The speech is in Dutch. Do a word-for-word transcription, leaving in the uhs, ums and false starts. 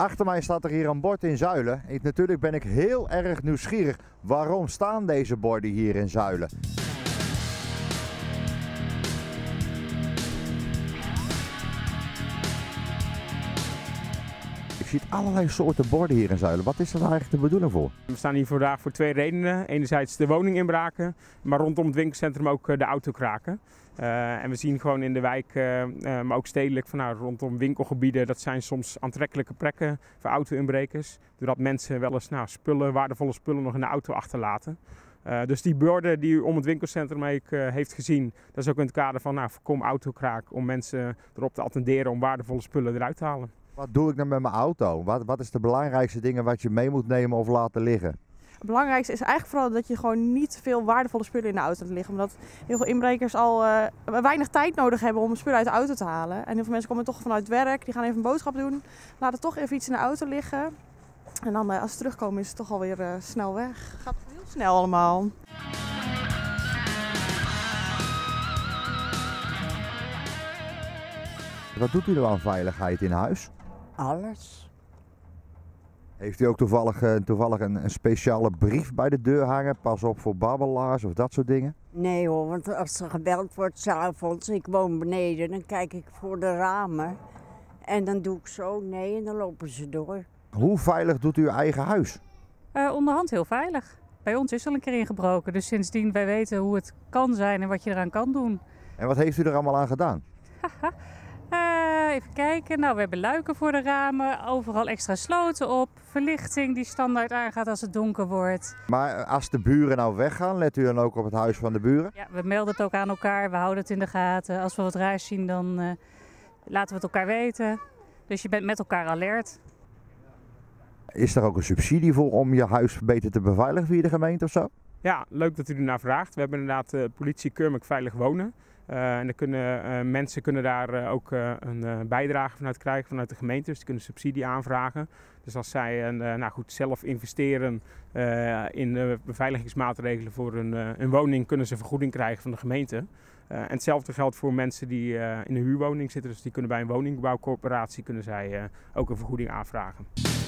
Achter mij staat er hier een bord in Zuilen. Ik, natuurlijk ben ik heel erg nieuwsgierig. Waarom staan deze borden hier in Zuilen? Ik zie allerlei soorten borden hier in Zuilen. Wat is er nou eigenlijk de bedoeling voor? We staan hier vandaag voor twee redenen. Enerzijds de woninginbraken, maar rondom het winkelcentrum ook de autokraken. Uh, en we zien gewoon in de wijk, uh, uh, maar ook stedelijk, van, nou, rondom winkelgebieden, dat zijn soms aantrekkelijke plekken voor auto-inbrekers. Doordat mensen wel eens nou, spullen, waardevolle spullen nog in de auto achterlaten. Uh, dus die borden die u om het winkelcentrum uh, heeft gezien, dat is ook in het kader van nou, voorkom autokraak, om mensen erop te attenderen om waardevolle spullen eruit te halen. Wat doe ik nou met mijn auto? Wat, wat is de belangrijkste dingen wat je mee moet nemen of laten liggen? Het belangrijkste is eigenlijk vooral dat je gewoon niet veel waardevolle spullen in de auto laat liggen. Omdat heel veel inbrekers al uh, weinig tijd nodig hebben om spullen uit de auto te halen. En heel veel mensen komen toch vanuit werk, die gaan even een boodschap doen, laten toch even iets in de auto liggen. En dan uh, als ze terugkomen is het toch alweer uh, snel weg. Het gaat heel snel allemaal. Wat doet u nou aan veiligheid in huis? Alles. Heeft u ook toevallig, uh, toevallig een, een speciale brief bij de deur hangen? Pas op voor babbelaars of dat soort dingen? Nee hoor, want als er gebeld wordt 's avonds, ik woon beneden, dan kijk ik voor de ramen. En dan doe ik zo nee en dan lopen ze door. Hoe veilig doet u uw eigen huis? Uh, onderhand heel veilig. Bij ons is al een keer ingebroken, dus sindsdien wij weten hoe het kan zijn en wat je eraan kan doen. En wat heeft u er allemaal aan gedaan? Uh, even kijken. Nou, we hebben luiken voor de ramen, overal extra sloten op, verlichting die standaard aangaat als het donker wordt. Maar als de buren nou weggaan, let u dan ook op het huis van de buren? Ja, we melden het ook aan elkaar, we houden het in de gaten. Als we wat raars zien, dan uh, laten we het elkaar weten. Dus je bent met elkaar alert. Is er ook een subsidie voor om je huis beter te beveiligen via de gemeente of zo? Ja, leuk dat u ernaar vraagt. We hebben inderdaad uh, politie Keurmerk Veilig Wonen. Uh, en dan kunnen, uh, mensen kunnen daar uh, ook uh, een uh, bijdrage vanuit krijgen vanuit de gemeente. Dus die kunnen subsidie aanvragen. Dus als zij uh, nou goed, zelf investeren uh, in uh, beveiligingsmaatregelen voor een, uh, een woning, kunnen ze vergoeding krijgen van de gemeente. Uh, en hetzelfde geldt voor mensen die uh, in een huurwoning zitten. Dus die kunnen bij een woningbouwcorporatie kunnen zij, uh, ook een vergoeding aanvragen.